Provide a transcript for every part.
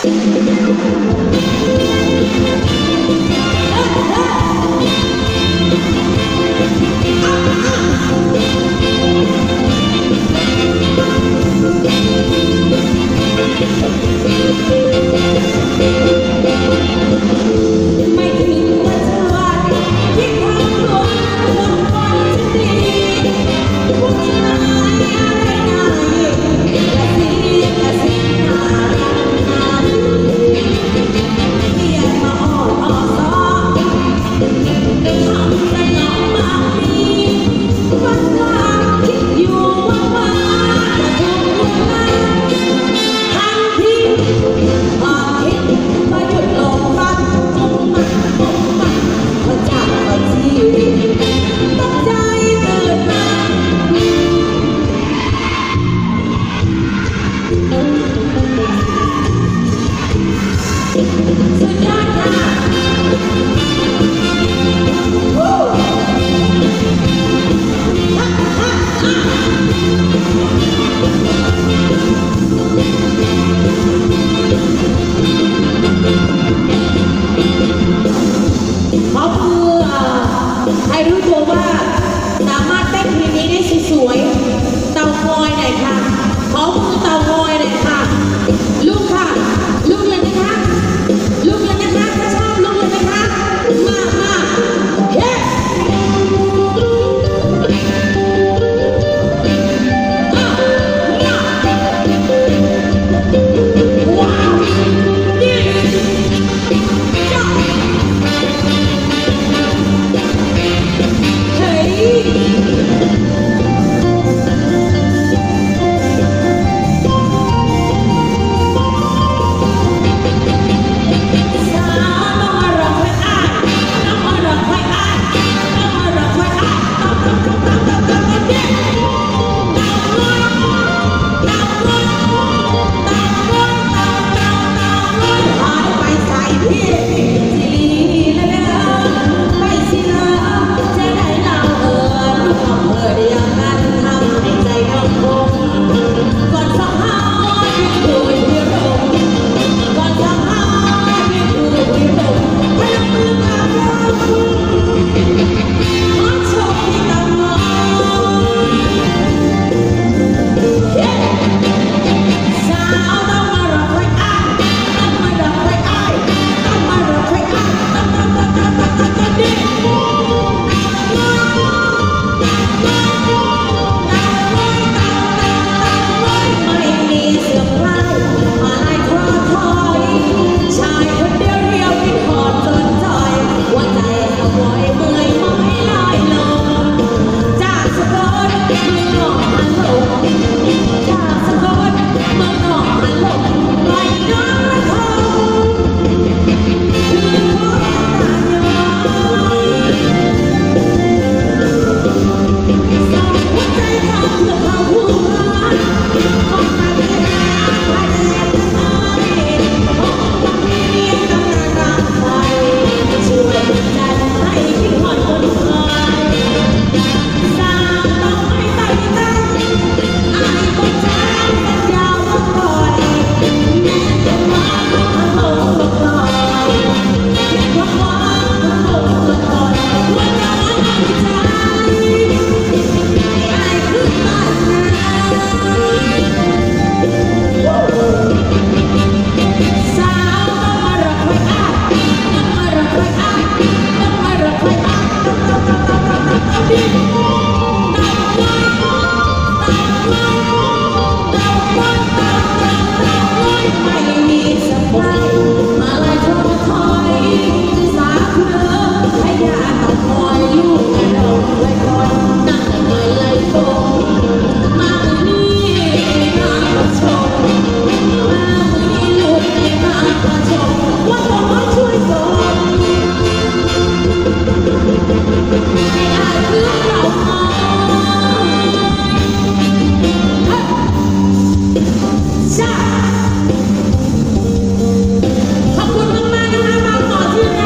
ขอบคุณมากๆนะคะมาต่อที่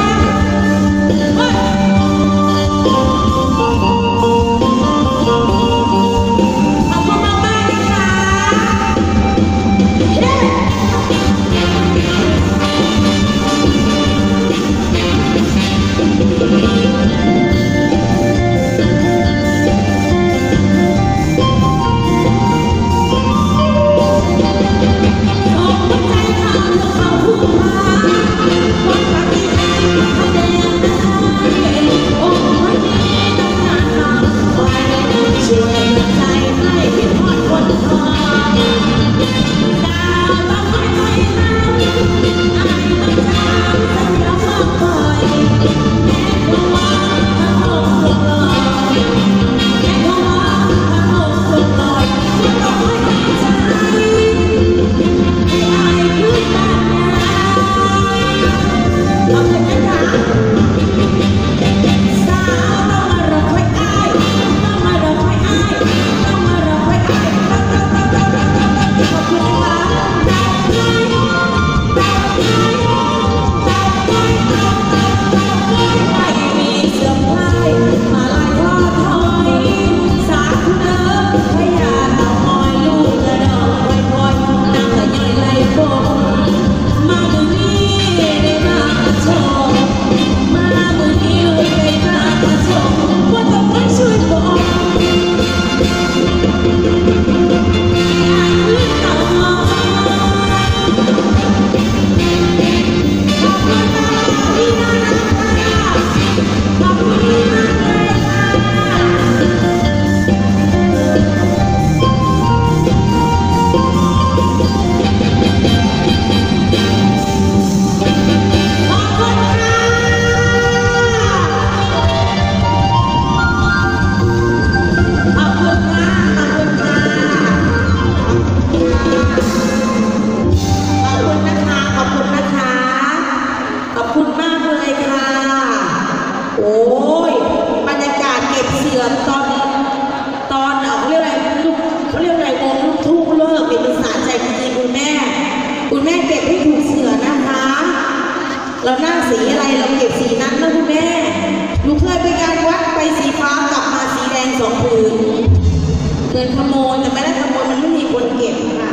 นเงินขโมยแต่ไม่ได้ขโมยมันไม่มีคนเก็บค่ะ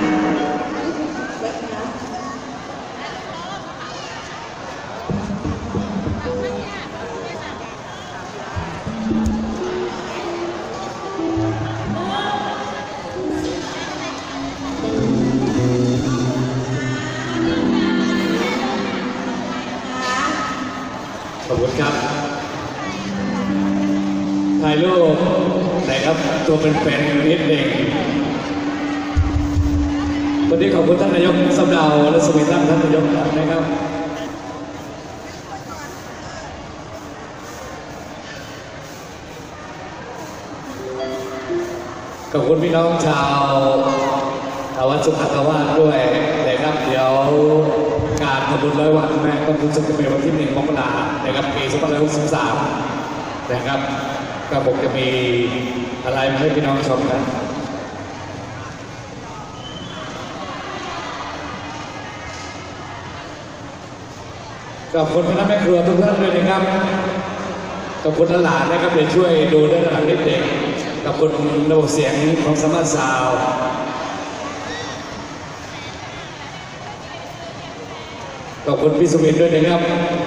ขอบคุณครับถ่ายรูปไหนครับตัวเป็นแฟนนิดเองวันนี้ขอบคุณท่านนายกสำเนาและสวัสดีท่านนายกนะครับขอบคุณพี่น้องชาววัดสุขันธวาสด้วยนะครับเดี๋ยวการทำบุญ100 วันแม่ก็คือจะเป็นวันที่1 มกราคมนะครับปี2563นะครับก็ผมจะมีอะไรมาให้พี่น้องชมกันขอบคุณพี่น้องแม่ครัวทุกท่านด้วยนะครับขอบคุณหลานนะครับเดี๋ยวช่วยดูด้านหลังนิดเด็กขอบคุณระบบเสียงของสมาร์ทซาวด์ขอบคุณพี่สุวินด้วยนะครับ